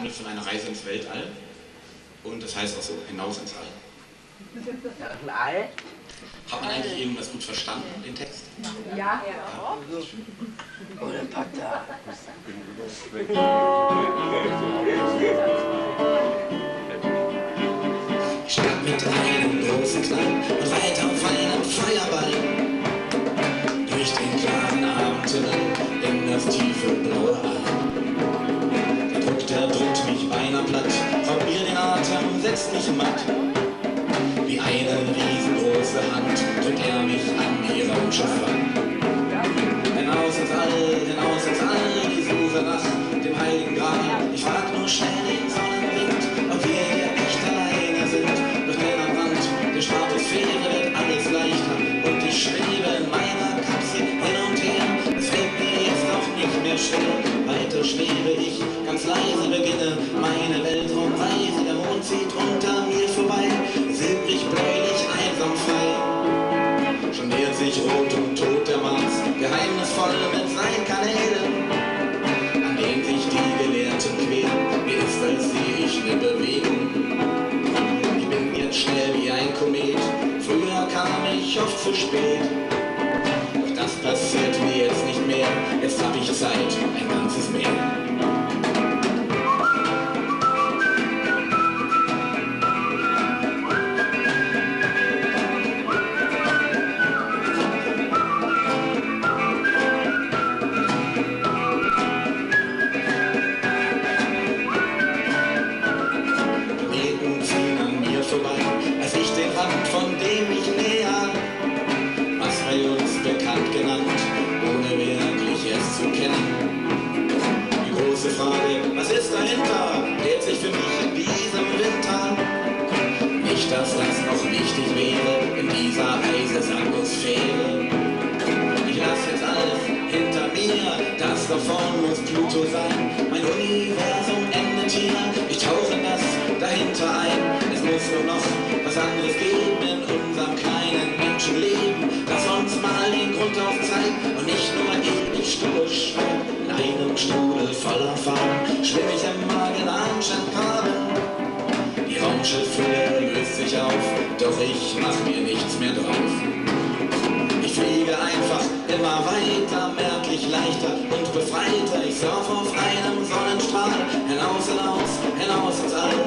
handelt von einer Reise ins Weltall und das heißt auch so, hinaus ins All. Hat man eigentlich irgendwas gut verstanden, den Text? Ja. Oder Pata. Ich stand mit einem großen Knall und reite auf einem Feuerball durch den klaren Abendhimmel in das tiefe blaue All. Der drückt mich beinahe platt, raubt mir den Atem, setzt mich matt. Wie eine riesengroße Hand drückt er mich an ihrem Schiff an. Hinaus ins All, die Suche nach dem heiligen Gral. Ich frag nur schnell den Sonnenwind, ob wir hier echt alleine sind. Durch den am Rand der Stratosphäre wird alles leichter und ich schwebe in meiner Kapsel hin und her. Es fällt mir jetzt auch nicht mehr schwer, weiter schwebe ich, ganz leise beginne meine Weltraumreise. Der Mond zieht unter mir vorbei, silbrig, bläulich, einsam frei. Schon nähert sich rot und tot der Mars, geheimnisvoll mit seinen Kanälen, an denen sich die Gelehrten quälen. Mir ist, als sehe ich eine Bewegung. Ich bin jetzt schnell wie ein Komet, früher kam ich oft zu spät. Doch das passiert mir jetzt nicht mehr, jetzt hab ich Zeit, ein ganzes Meer. Als ich den Rand, von dem ich näher, was bei uns bekannt genannt, ohne wirklich es zu kennen. Die große Frage, was ist dahinter, klärt sich für mich in diesem Winter. Nicht, dass das noch wichtig wäre in dieser Eisesatmosphäre. Ich lass jetzt alles hinter mir, das davon muss Pluto sein. Mein Universum endet hier, ich tauche in das dahinter ein. Es muss nur noch was anderes geben in unserem kleinen Menschenleben, das uns mal den Grund aufzeigt und nicht nur ewig stur schwimmen. In einem Strudel voller Farben schwimm ich im magellanschen Graben. Die Raumschiffülle löst sich auf, doch ich mach mir nichts mehr drauf. Ich fliege einfach immer weiter, merklich leichter und befreiter. Ich surf auf einem Sonnenstrahl, hinaus ins All.